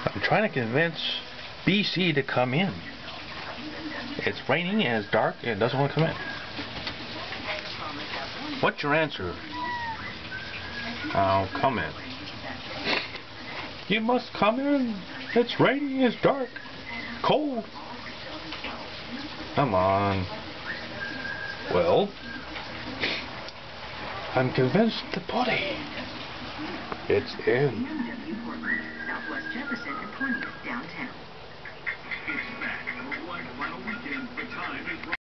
I'm trying to convince BC to come in. It's raining and it's dark and it doesn't want to come in. What's your answer? Oh, come in. You must come in. It's raining, it's dark, cold. Come on. Well, I'm convinced the body. It's in. Southwest Jefferson and 20th downtown. It's back. A one final weekend. The time is right.